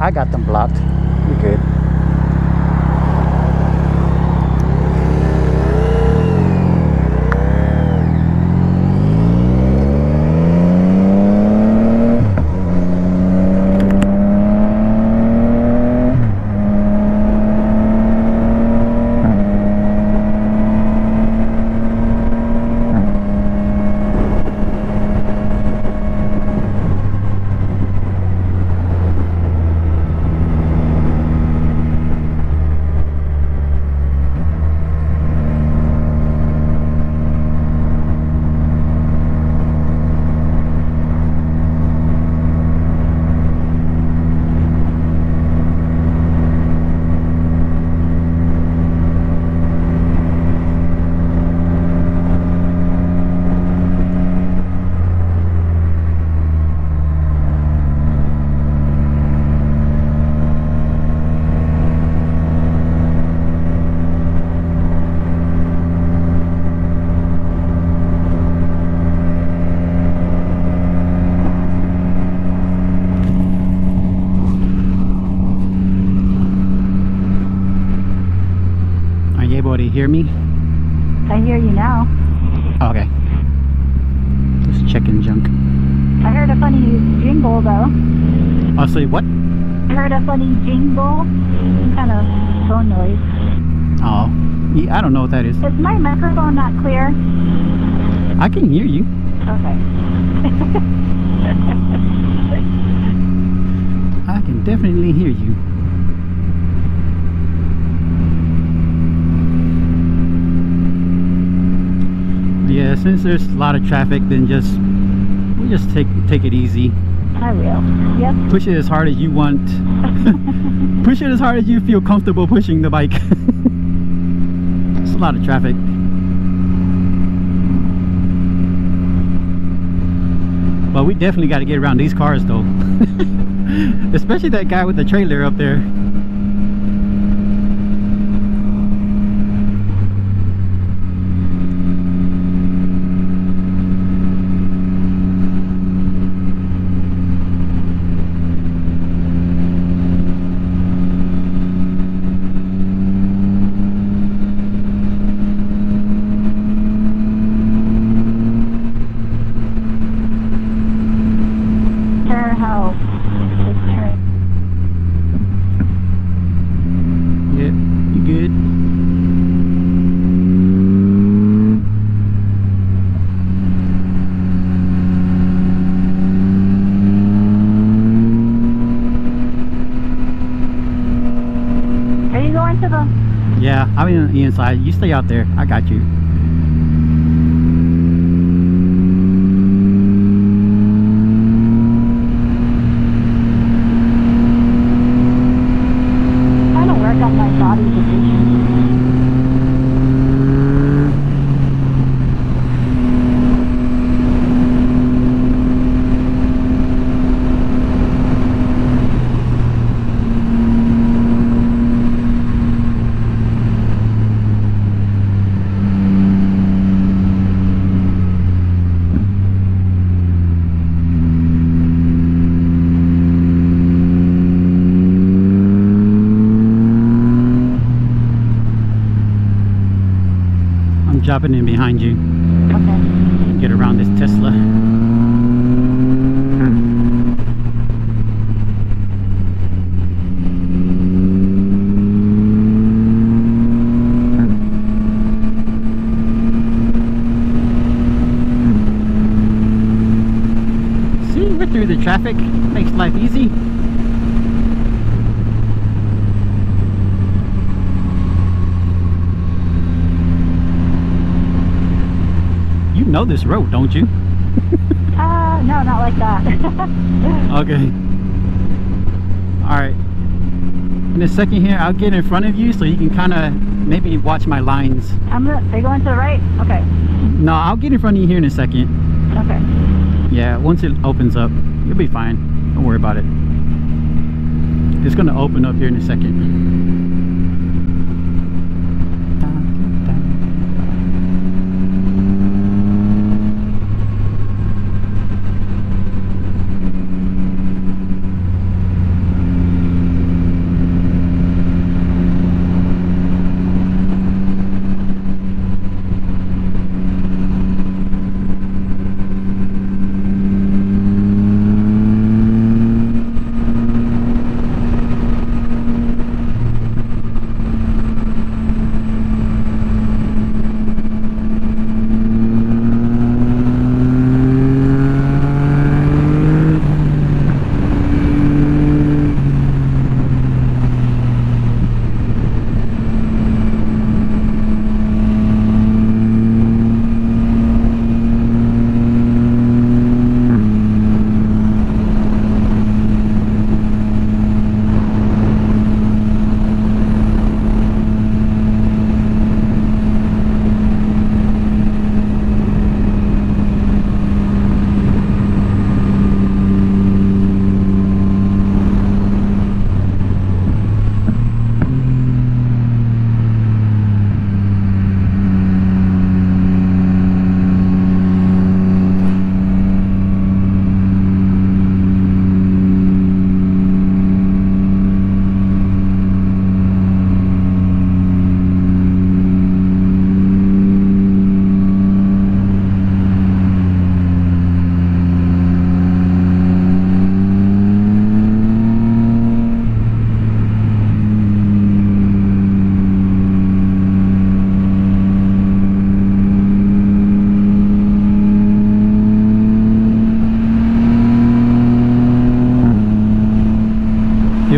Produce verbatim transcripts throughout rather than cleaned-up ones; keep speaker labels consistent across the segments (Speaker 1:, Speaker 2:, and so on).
Speaker 1: I got them blocked. You're good. Hear me?
Speaker 2: I hear you now.
Speaker 1: Oh, okay. Just checking junk.
Speaker 2: I heard a funny jingle though.
Speaker 1: Oh, so what?
Speaker 2: I heard a funny jingle. Some kind of phone noise.
Speaker 1: Oh, yeah, I don't know what that is.
Speaker 2: Is my microphone not clear?
Speaker 1: I can hear you.
Speaker 2: Okay.
Speaker 1: I can definitely hear you. Yeah, since there's a lot of traffic, then just we just take take it easy.
Speaker 2: I will. Yep.
Speaker 1: Push it as hard as you want. Push it as hard as you feel comfortable pushing the bike. It's a lot of traffic. But we definitely got to get around these cars though. Especially that guy with the trailer up there. Yeah, I'm in the inside. You stay out there. I got you.
Speaker 2: Trying to work on my body position.
Speaker 1: Dropping in behind you.
Speaker 2: Okay.
Speaker 1: Get around this Tesla. See, we're through the traffic. Makes life easy. You know this road, don't you?
Speaker 2: uh, no, not like that.
Speaker 1: Okay. Alright. In a second here, I'll get in front of you so you can kind of maybe watch my lines.
Speaker 2: I'm gonna, are you going to the right? Okay.
Speaker 1: No, I'll get in front of you here in a second.
Speaker 2: Okay.
Speaker 1: Yeah, once it opens up, you'll be fine. Don't worry about it. It's going to open up here in a second.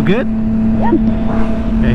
Speaker 1: Feel good?
Speaker 2: Yep.
Speaker 1: Okay.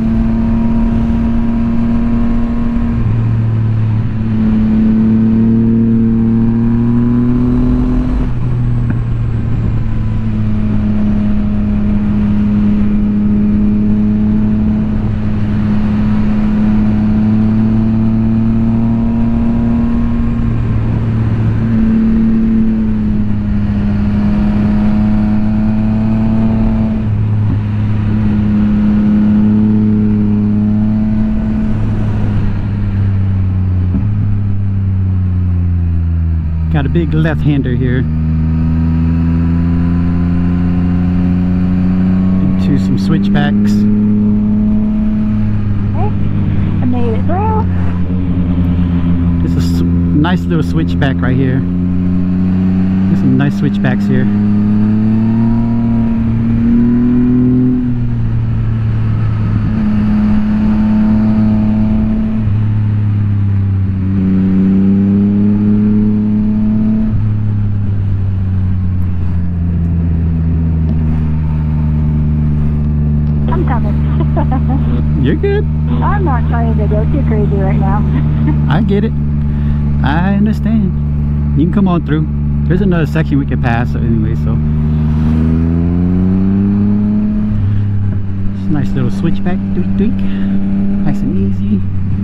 Speaker 1: Got a big left-hander here into some switchbacks.
Speaker 2: Okay. I made it through.
Speaker 1: This is a nice little switchback right here. There's some nice switchbacks here. You're good.
Speaker 2: I'm not trying to go too crazy right now.
Speaker 1: I get it. I understand. You can come on through. There's another section we can pass anyway, so. It's a nice little switchback. Tweak, tweak. Nice and easy.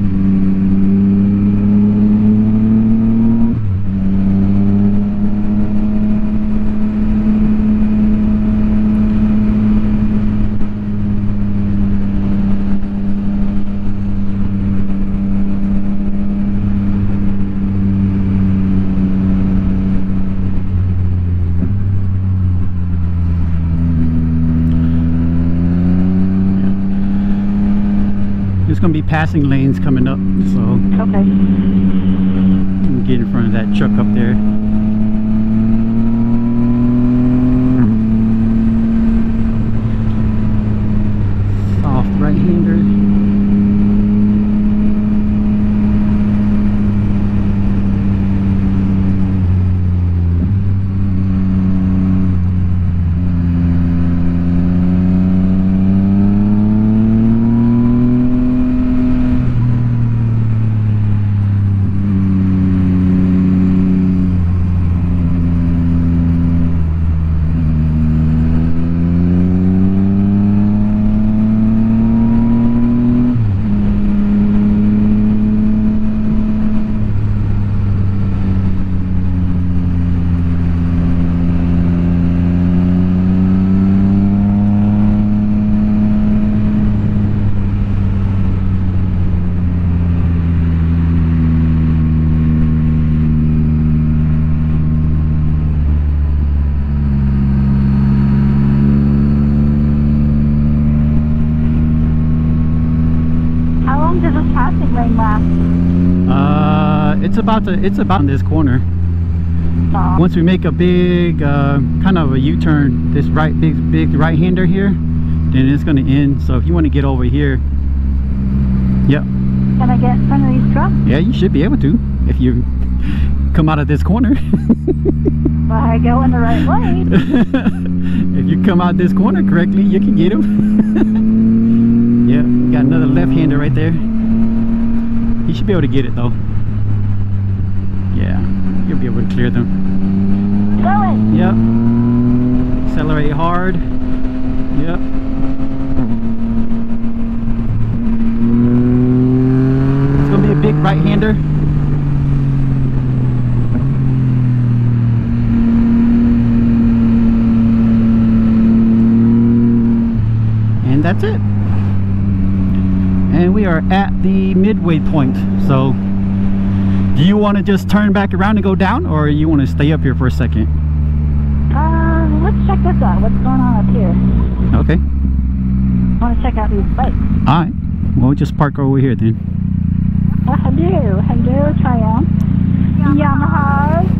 Speaker 1: There's going to be passing lanes coming up, so
Speaker 2: Okay.
Speaker 1: you can get in front of that truck up there. Soft right-hander.
Speaker 2: Does this passing lane last?
Speaker 1: Uh, it's about to, it's about in this corner.
Speaker 2: Aw.
Speaker 1: Once we make a big, uh, kind of a U-turn, this right, big, big right-hander here, then it's going to end. So if you want to get over here, yep.
Speaker 2: Can I get in front of these trucks?
Speaker 1: Yeah, you should be able to if you come out of this corner.
Speaker 2: Well, I go in the right way.
Speaker 1: If you come out this corner correctly, you can get them. Yeah, got another left-hander right there. You should be able to get it though. Yeah, you'll be able to clear them.
Speaker 2: Going.
Speaker 1: Yep. Accelerate hard. Yep. It's gonna be a big right-hander. And that's it. And we are at the midway point. So do you want to just turn back around and go down, or you want to stay up here for a second?
Speaker 2: Uh, let's check this out. What's going on up here?
Speaker 1: Okay.
Speaker 2: I want to check out these bikes.
Speaker 1: All right. We'll just park over here then.
Speaker 2: Uh, hello, hello, Triumph. Yamaha.